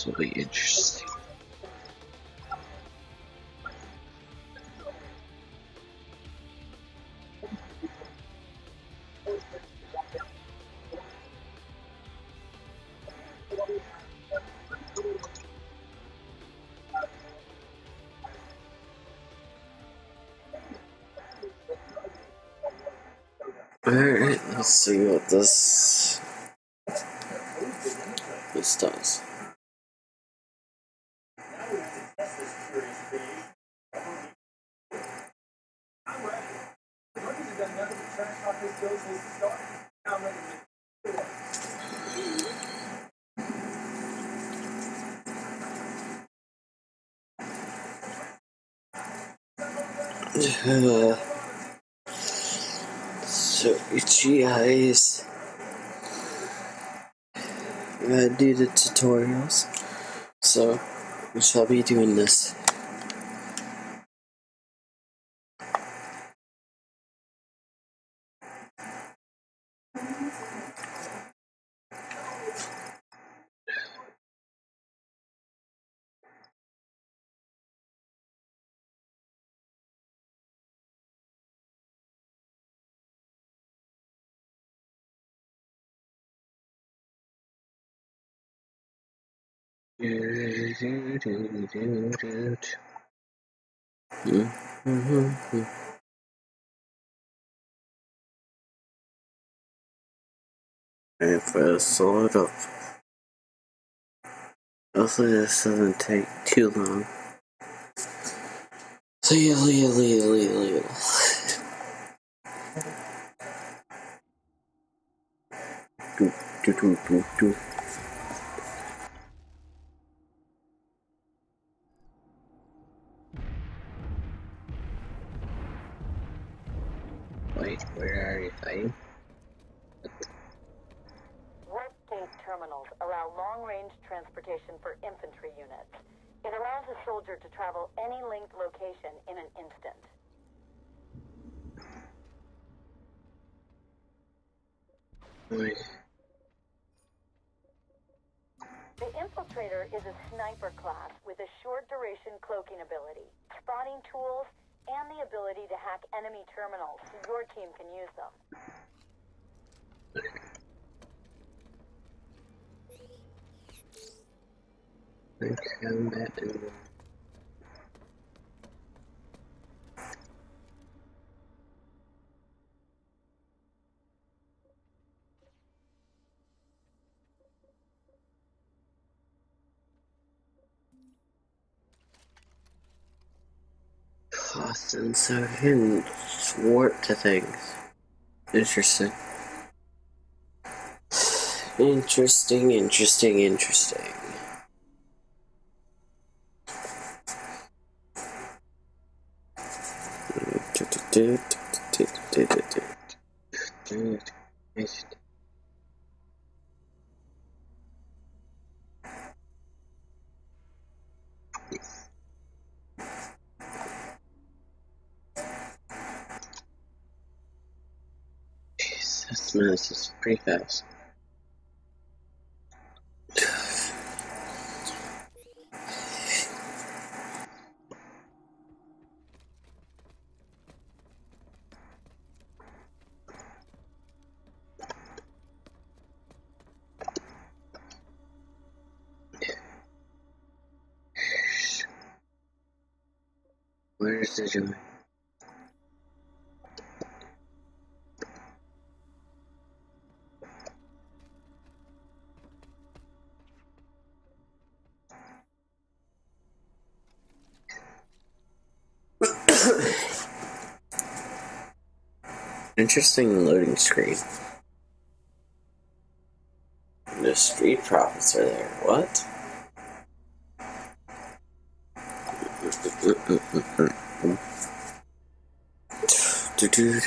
This will be interesting. Alright, let's see what this does. So, guys, I gotta do the tutorials, so we shall be doing this. If I slow it up, hopefully this doesn't take too long. Legal. Do. Wait, where are you fighting? Warp-gate terminals allow long-range transportation for infantry units. It allows a soldier to travel any linked location in an instant. Wait. The Infiltrator is a sniper class with a short-duration cloaking ability, spotting tools, and the ability to hack enemy terminals so your team can use them. Combat and Austin, so you can warp to things. Interesting. Interesting. Jeez, this is pretty fast. Where's the joint? Interesting loading screen. The street profits are there. What? Dude.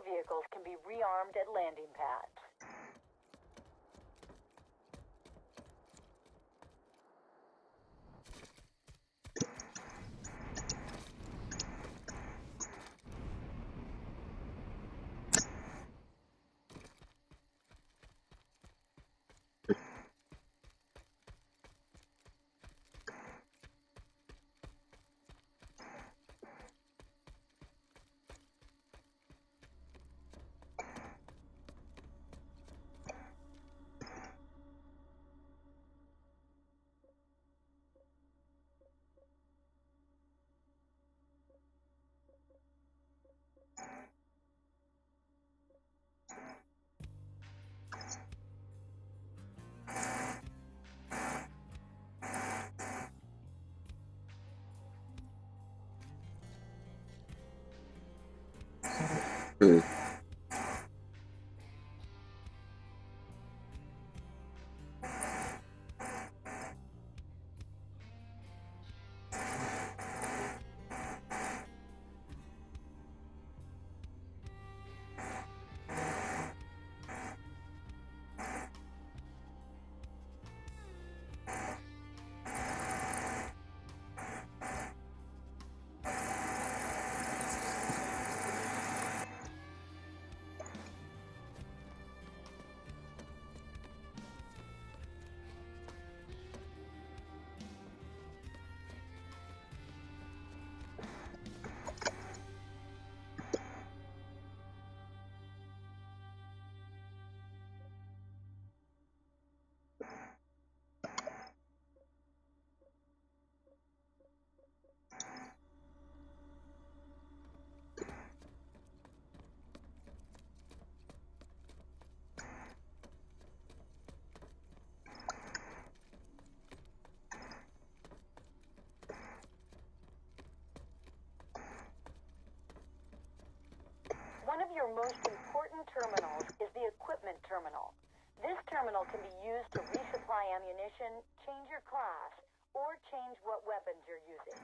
vehicles can be rearmed at landing pads. One of your most important terminals is the equipment terminal. This terminal can be used to resupply ammunition, change your class, or change what weapons you're using.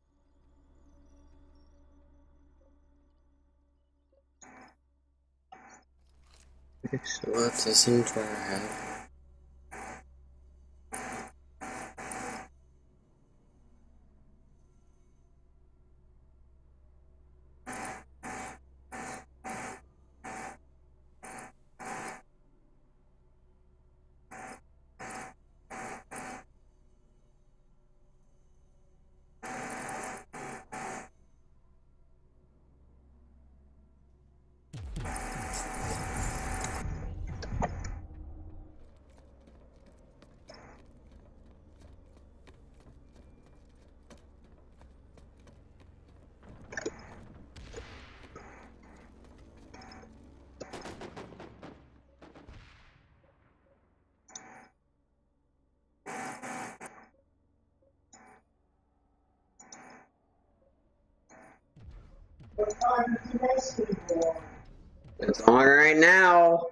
So what does Indra have? It's on right now.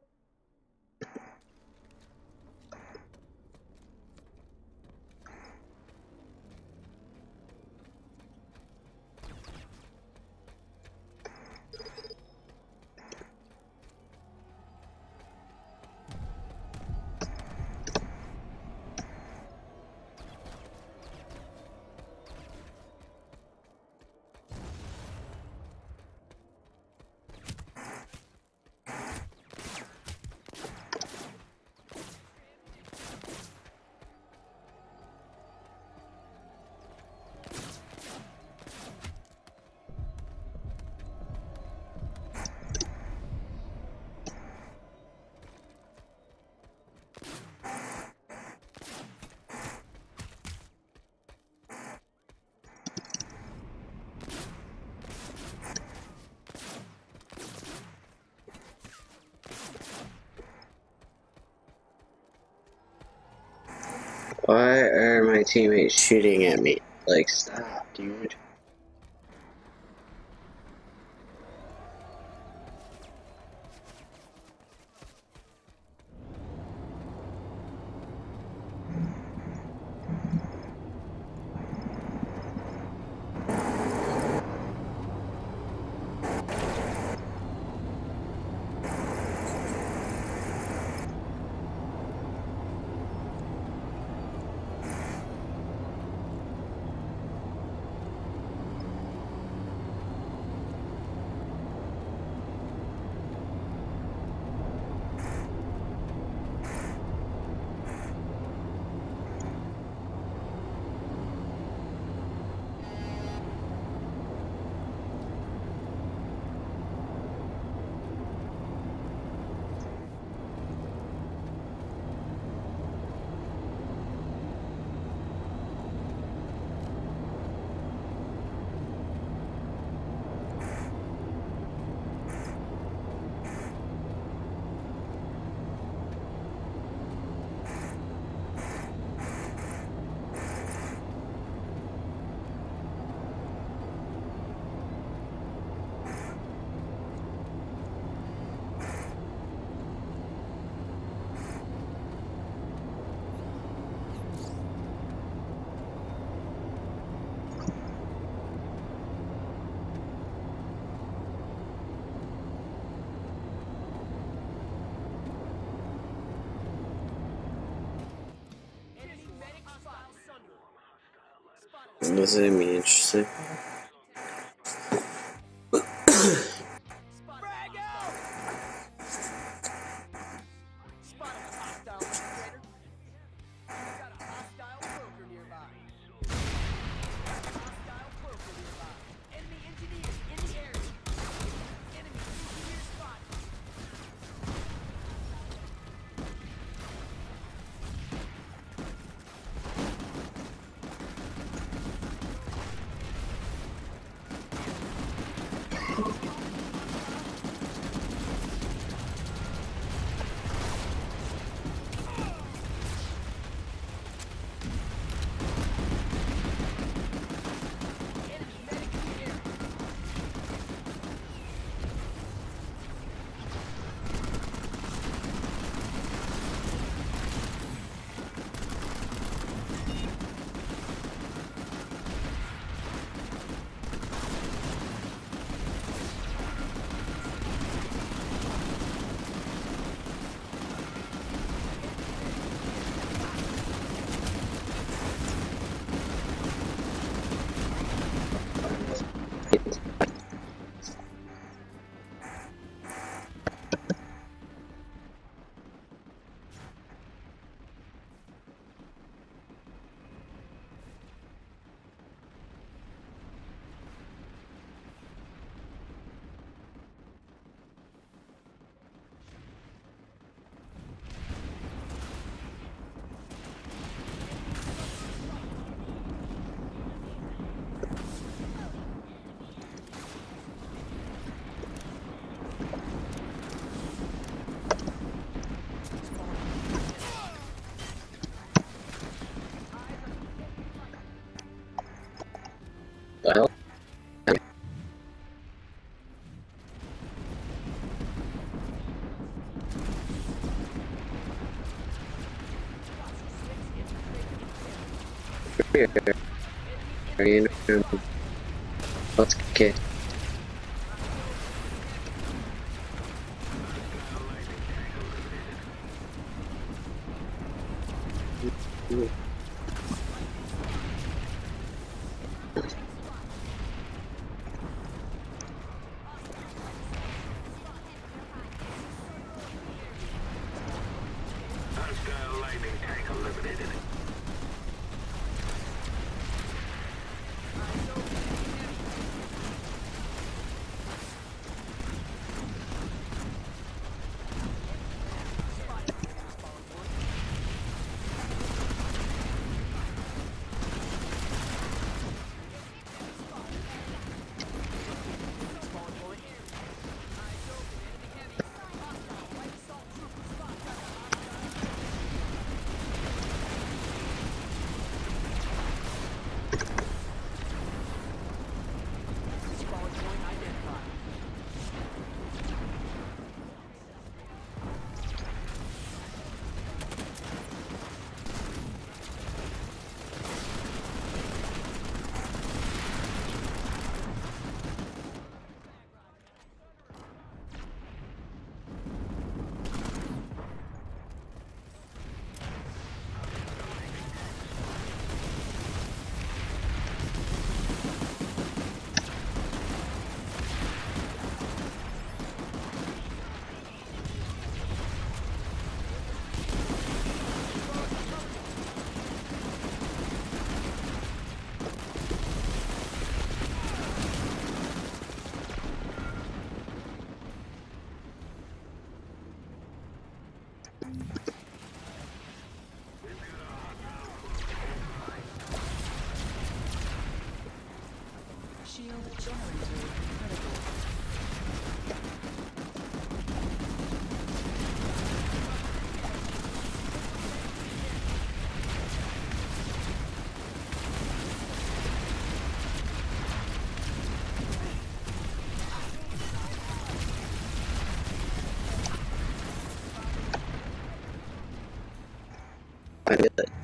Why are my teammates shooting at me? Like, stop, dude. This is gonna be interesting. Well, okay. Hostile lightning tank eliminated. Shield generator critical. I did it.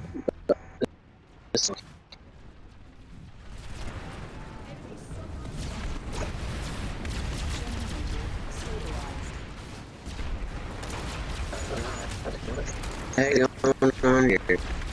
Hang on here.